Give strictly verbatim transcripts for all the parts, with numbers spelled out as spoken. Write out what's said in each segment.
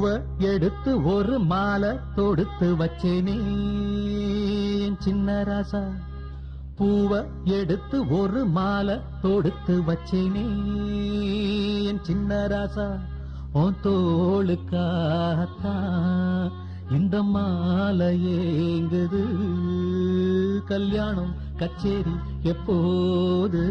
பூவை எடுத்து ஒரு மாலை தொடுத்து வச்சேனே சின்ன ராசா. பூவை எடுத்து ஒரு மாலை தொடுத்து வச்சேனே சின்ன ராசா. உன் தோளுக்காகத்தான் இந்த மாலை ஏங்குது. கல்யாணம் கச்சேரி எப்போது?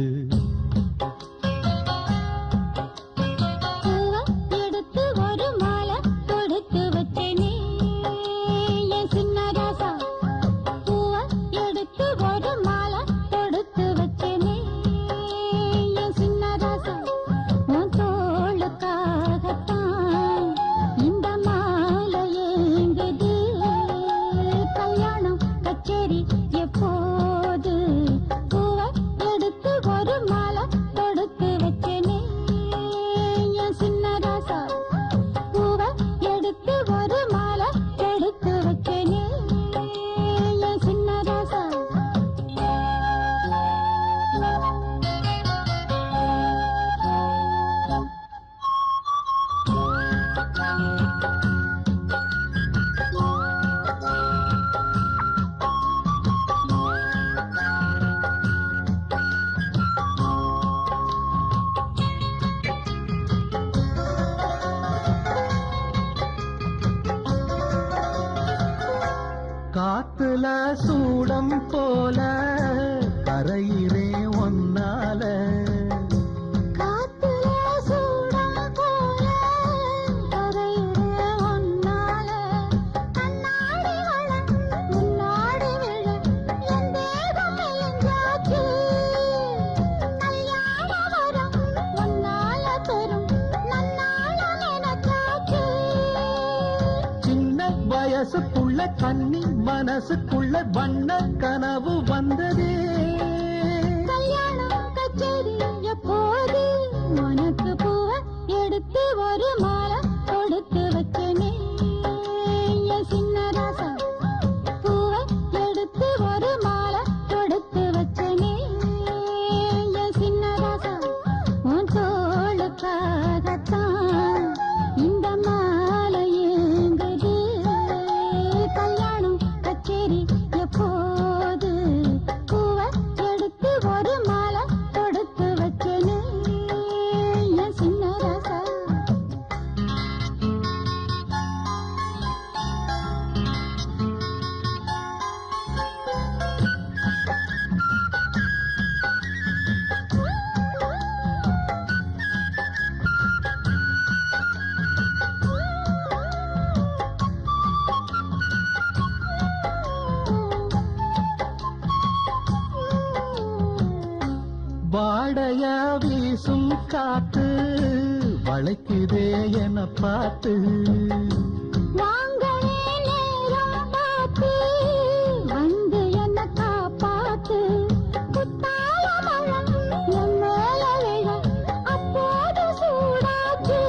காத்துல சூடம் போல கரையிறே ஒன்னால. காத்துல சூடம் போல கரையிறே ஒன்னால. கண்ணாடி வளம் முன்னாடி விழ என் தேகம் மெலிஞ்சாச்சு. கல்யாண வரம் ஒன்னால பெரும் நன்னால நினைச்சாச்சு. சின்ன வயசுக்குள்ள கண்ணி மனசுக்குள்ள வண்ண கனவு வந்ததே. கல்யாணம் கச்சேரி எப்போது? உனக்கு பூவை எடுத்து ஒரு மாலை கொடுத்து வச்சேனே சின்ன ராசா. பூவை எடுத்து ஒரு மாலை கொடுத்து வச்சேனே சின்ன ராசா. உன் தோளுக்காகத்தான் இந்த மாலை ஏங்குது. கல்யாணம் கச்சேரி எப்போது? பூவை எடுத்து ஒரு மாலை கொடுத்து வச்சேனே சின்ன ராசா. வாடைய வீசும் காத்து வளைக்குதே என பார்த்து. வாங்களே நேரம் பார்த்து வந்து என்ன காப்பாத்து. குத்தால மழம் என் மேல விழ அப்போது சூடாச்சு.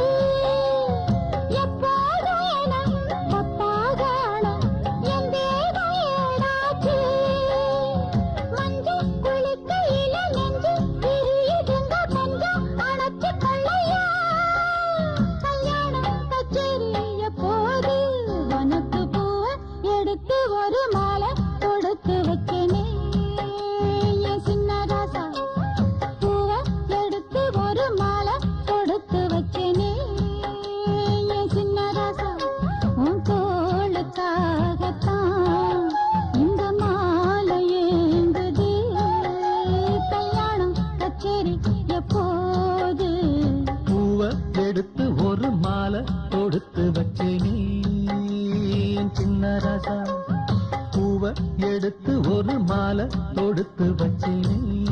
எப்போது என பத்தாக என் தேகம் ஏடாச்சு. மஞ்சள் குளிக்கையில நெஞ்சு விரியுதுங்க கொஞ்சம் அணைச்சு கொள்ளையா. கல்யாணம் கச்சேரி எப்போது? உனக்கு பூவை எடுத்து ஒரு மாலை கொடுத்து வச்சேனே சின்ன ராசா. பூவை எடுத்து ஒரு மாலை கொடுத்து வச்சேனே சின்ன ராசா. உன் தோளுக்காகத்தான் இந்த மாலை ஏங்குது. கல்யாணம் கச்சேரி எப்போது? பூவை எடுத்து ஒரு மாலை தொடுத்து வச்சேனே சின்ன ராசா. பூவை எடுத்து ஒரு மாலை தொடுத்து வச்சேனே